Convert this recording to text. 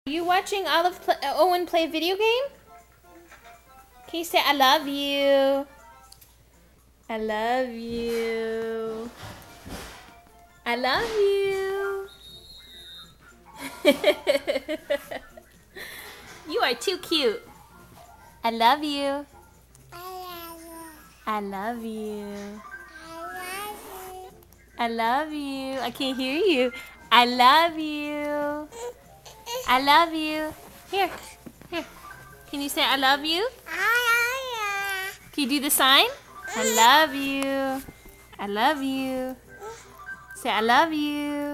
Are you watching Owen play a video game? Can you say I love you? I love you. I love you. You are too cute. I love you. I love you. I love you. I can't hear you. I love you. I love you. Here. Can you say I love you? Can you do the sign? I love you. I love you. Say I love you.